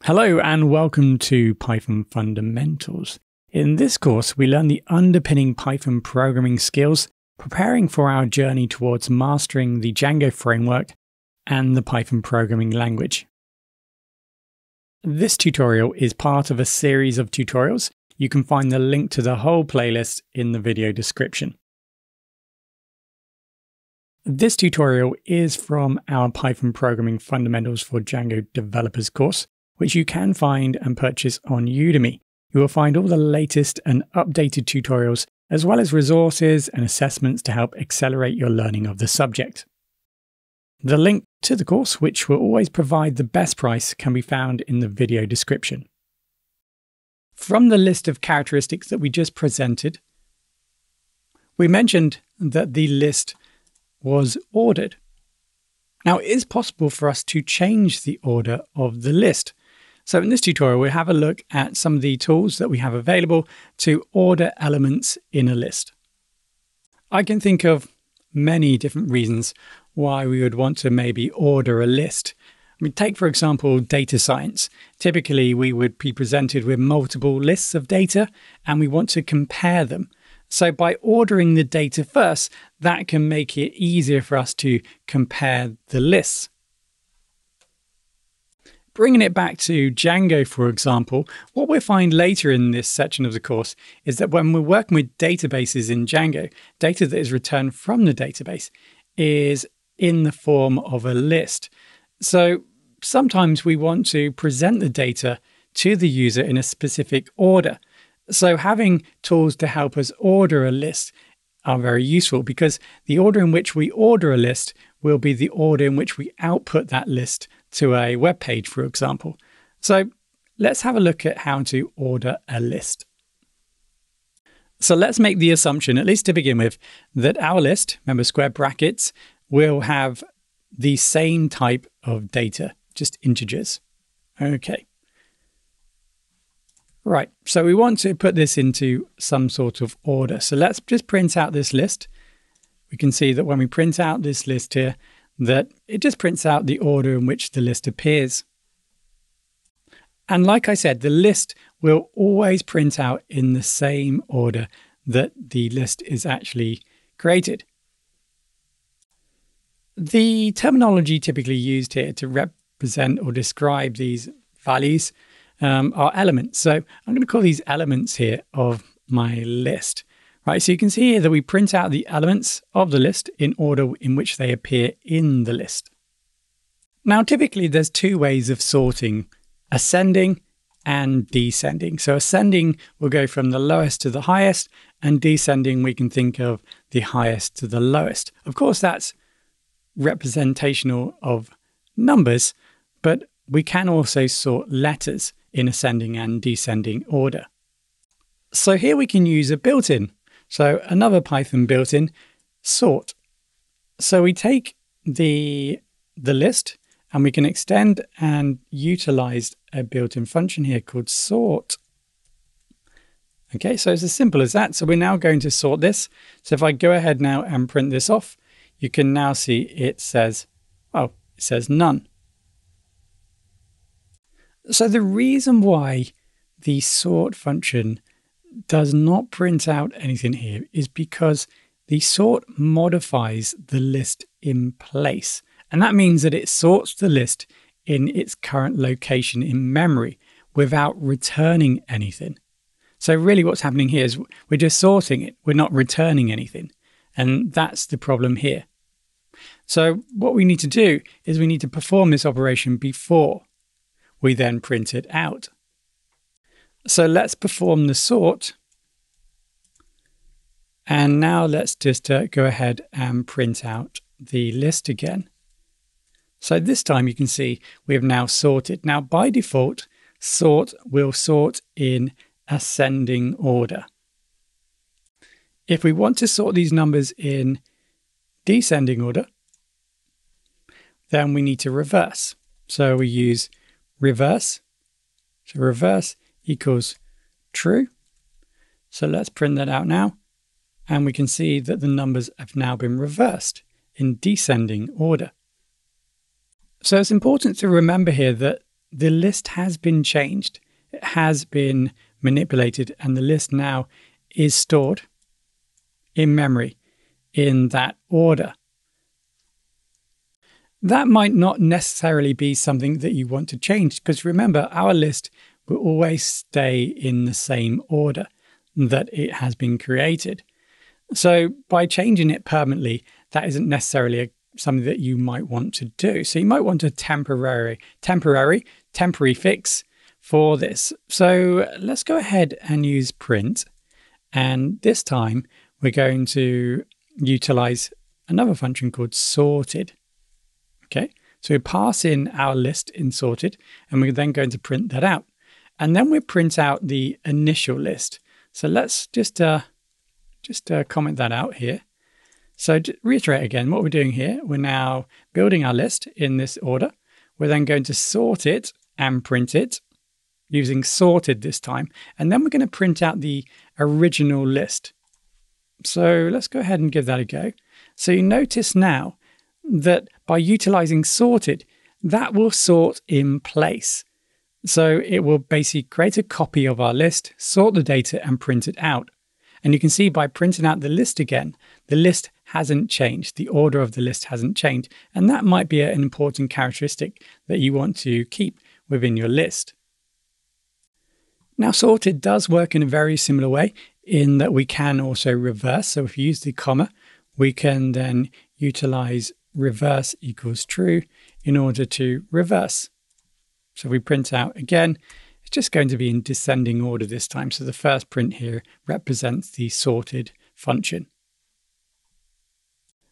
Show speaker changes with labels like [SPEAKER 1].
[SPEAKER 1] Hello and welcome to Python Fundamentals. In this course, we learn the underpinning Python programming skills, preparing for our journey towards mastering the Django Framework and the Python programming language. This tutorial is part of a series of tutorials. You can find the link to the whole playlist in the video description. This tutorial is from our Python Programming Fundamentals for Django Developers course, which you can find and purchase on Udemy. You will find all the latest and updated tutorials, as well as resources and assessments to help accelerate your learning of the subject. The link to the course, which will always provide the best price, can be found in the video description. From the list of characteristics that we just presented, we mentioned that the list was ordered. Now, it is possible for us to change the order of the list. So in this tutorial, we'll have a look at some of the tools that we have available to order elements in a list. I can think of many different reasons why we would want to maybe order a list. I mean, take, for example, data science. Typically, we would be presented with multiple lists of data and we want to compare them. So by ordering the data first, that can make it easier for us to compare the lists. Bringing it back to Django, for example, what we'll find later in this section of the course is that when we're working with databases in Django, data that is returned from the database is in the form of a list. So sometimes we want to present the data to the user in a specific order. So having tools to help us order a list are very useful because the order in which we order a list will be the order in which we output that list to a web page, for example. So let's have a look at how to order a list. So let's make the assumption, at least to begin with, that our list, remember square brackets, will have the same type of data, just integers. Okay. Right, so we want to put this into some sort of order. So let's just print out this list. We can see that when we print out this list here, that it just prints out the order in which the list appears. And like I said, the list will always print out in the same order that the list is actually created. The terminology typically used here to represent or describe these values are elements. So I'm going to call these elements here of my list. Right, so you can see here that we print out the elements of the list in order in which they appear in the list. Now, typically there's two ways of sorting: ascending and descending. So ascending will go from the lowest to the highest, and descending we can think of the highest to the lowest. Of course, that's representational of numbers, but we can also sort letters in ascending and descending order. So here we can use a built-in. So another Python built-in, sort. So we take the list and we can extend and utilize a built-in function here called sort. Okay, so it's as simple as that. So we're now going to sort this. So if I go ahead now and print this off, you can now see it says, well, it says none. So the reason why the sort function does not print out anything here is because the sort modifies the list in place. And that means that it sorts the list in its current location in memory without returning anything. So really what's happening here is we're just sorting it. We're not returning anything. And that's the problem here. So what we need to do is we need to perform this operation before we then print it out. So let's perform the sort. And now let's just go ahead and print out the list again. So this time you can see we have now sorted. Now by default, sort will sort in ascending order. If we want to sort these numbers in descending order, then we need to reverse. So we use reverse. So reverse equals true. So let's print that out now. And we can see that the numbers have now been reversed in descending order. So it's important to remember here that the list has been changed. It has been manipulated, and the list now is stored in memory in that order. That might not necessarily be something that you want to change, because remember, our list will always stay in the same order that it has been created. So by changing it permanently, that isn't necessarily something that you might want to do. So you might want a temporary fix for this. So let's go ahead and use print. And this time we're going to utilize another function called sorted. Okay, so we pass in our list in sorted, and we're then going to print that out. And then we print out the initial list. So let's just comment that out here. So to reiterate again, what we're doing here, we're now building our list in this order. We're then going to sort it and print it using sorted this time. And then we're going to print out the original list. So let's go ahead and give that a go. So you notice now that by utilizing sorted, that will sort in place. So it will basically create a copy of our list, sort the data and print it out. And you can see by printing out the list again, the list hasn't changed. The order of the list hasn't changed. And that might be an important characteristic that you want to keep within your list. Now, sorted does work in a very similar way in that we can also reverse. So if you use the comma, we can then utilize reverse equals true in order to reverse. So we print out again, it's just going to be in descending order this time. So the first print here represents the sorted function.